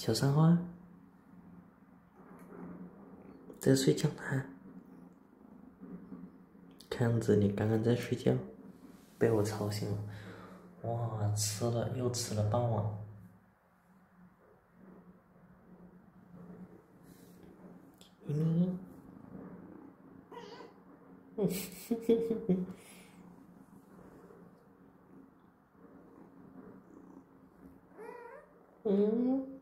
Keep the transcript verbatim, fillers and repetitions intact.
小三花，在睡觉呢。看样子你刚刚在睡觉，被我吵醒了。哇，吃了又吃了半碗。咪咪，嗯哼哼哼哼，嗯。